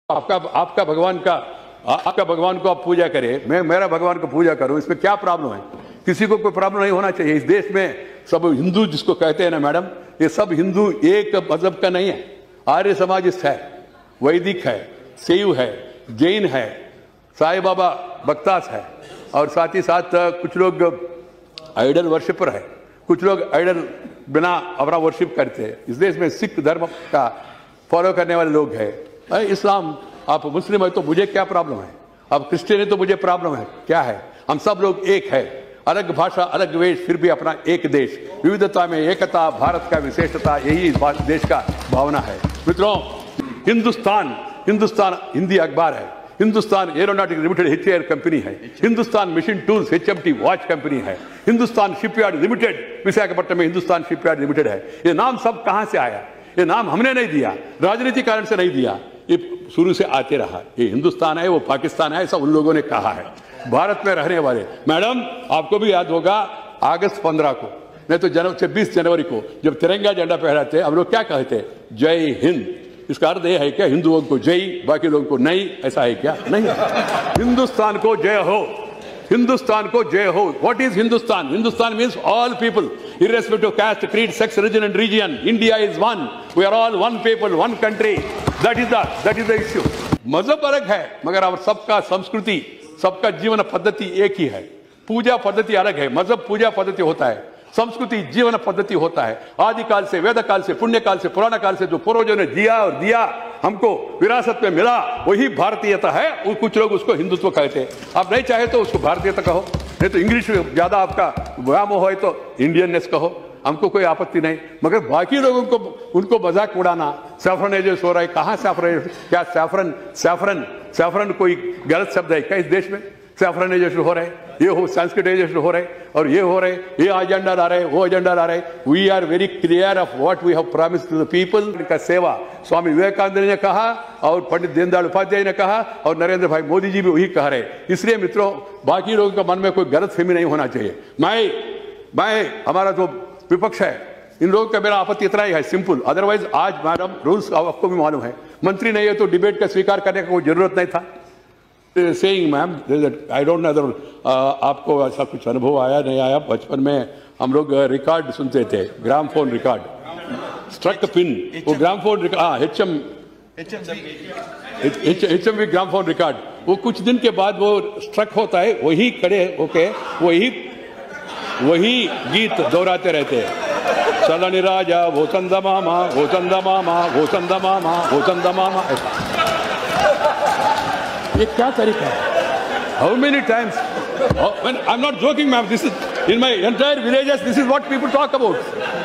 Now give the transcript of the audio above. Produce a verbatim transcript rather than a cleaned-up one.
आपका आपका भगवान का आपका भगवान को आप पूजा करें, मैं मेरा भगवान को पूजा करूं, इसमें क्या प्रॉब्लम है? किसी को कोई प्रॉब्लम नहीं होना चाहिए। इस देश में सब हिंदू जिसको कहते हैं ना मैडम, ये सब हिंदू एक मजहब का नहीं है। आर्य समाजिस्ट है, वैदिक है, शैव है, जैन है, साईं बाबा बक्तास है, और साथ ही साथ कुछ लोग आइडल वर्शिपर है, कुछ लोग आइडल बिना अपना वर्शिप करते हैं। इस देश में सिख धर्म का फॉलो करने वाले लोग हैं। इस्लाम, आप मुस्लिम है तो मुझे क्या प्रॉब्लम है? आप क्रिश्चियन है तो मुझे प्रॉब्लम है? क्या है? हम सब लोग एक है, अलग भाषा अलग वेश, फिर भी अपना एक देश, विविधता में एकता, भारत का विशेषता, यही इस देश का भावना है। मित्रों, हिंदुस्तान हिंदुस्तान हिंदी अखबार है, Hindustan aeronautic limited H A R company है, Hindustan machine tools H M T watch company है, हिंदुस्तान शिपयार्ड लिमिटेड विशाखापट्टनम में हिंदुस्तान शिपयार्ड लिमिटेड है। ये नाम सब कहां से आया? ये नाम हमने नहीं दिया, राजनीतिक कारण से नहीं दिया, ये शुरू से आते रहा। ये हिंदुस्तान है, वो पाकिस्तान है, ऐसा उन लोगों ने कहा है। भारत में रहने वाले, मैडम आपको भी याद होगा अगस्त पंद्रह को, नहीं तो जनवरी छब्बीस जनवरी को जब तिरंगा झंडा फहराते हम लोग क्या कहते? जय हिंद। इसका अर्थ यह है क्या हिंदुओं को जय, बाकी लोगों को नहीं? ऐसा है क्या? नहीं। हिंदुस्तान को जय हो, हिंदुस्तान को जय हो। What is Hindustan? Hindustan means all people irrespective of caste, creed, sex, religion and region. India is one. We are all one people, one country. That is the that is the issue. मजहब अलग है मगर अब सबका संस्कृति, सबका जीवन पद्धति एक ही है। पूजा पद्धति अलग है, मजहब पूजा पद्धति होता है, संस्कृति जीवन पद्धति होता है। आदिकाल से, वेद काल से, पुण्य काल से, पुराना काल से जो पूर्वजों ने जिया और दिया, हमको विरासत में मिला, वही भारतीयता है। और कुछ लोग उसको हिंदुत्व कहते हैं। आप नहीं चाहे तो उसको भारतीयता कहो, नहीं तो इंग्लिश में ज्यादा आपका व्यामोह है तो इंडियननेस कहो, हमको कोई आपत्ति नहीं। मगर बाकी लोगों को उनको मजाक उड़ाना, सैफरनाइजेशन हो रहा है, कहां सैफरन? क्या सैफरन सैफरन सैफरन कोई गलत शब्द है क्या? इस देश में सैफरनाइजेशन हो रहा है, ये हो संस्कृताइजेशन हो रहा है, और ये हो रहे, ये एजेंडा ला रहे, वो एजेंडा ला रहे। We are very clear of what we have promised to the people. का सेवा स्वामी विवेकानंद ने कहा, और पंडित दीनदयाल उपाध्याय ने कहा, और नरेंद्र भाई मोदी जी भी वही कह रहे। इसलिए मित्रों, बाकी लोगों के मन में कोई गलतफहमी नहीं होना चाहिए। मैं मैं हमारा जो विपक्ष है, इन लोगों का मेरा आपत्ति इतना ही है, सिंपल। अदरवाइज आज मैडम रूल्स आपको भी मालूम है, मंत्री नहीं है तो डिबेट का स्वीकार करने का कोई जरूरत नहीं था। Saying ma'am, I don't know आपको ऐसा कुछ अनुभव आया नहीं आया? बचपन में हम लोग रिकॉर्ड सुनते थे, gramophone record, struck pin, वो gramophone record, H M H M V gramophone record, वो कुछ दिन के बाद वो स्ट्रक होता है, वही खड़े ओके वही वही गीत दोहराते रहते हैं। सलनी राजा वो चंदा मामा, वो चंदा मामा, वो चंदा मामा, वो चंदा मामा। ये क्या तरीका है? How many times? I am not joking ma'am, this is in my entire villages, this is what people talk about.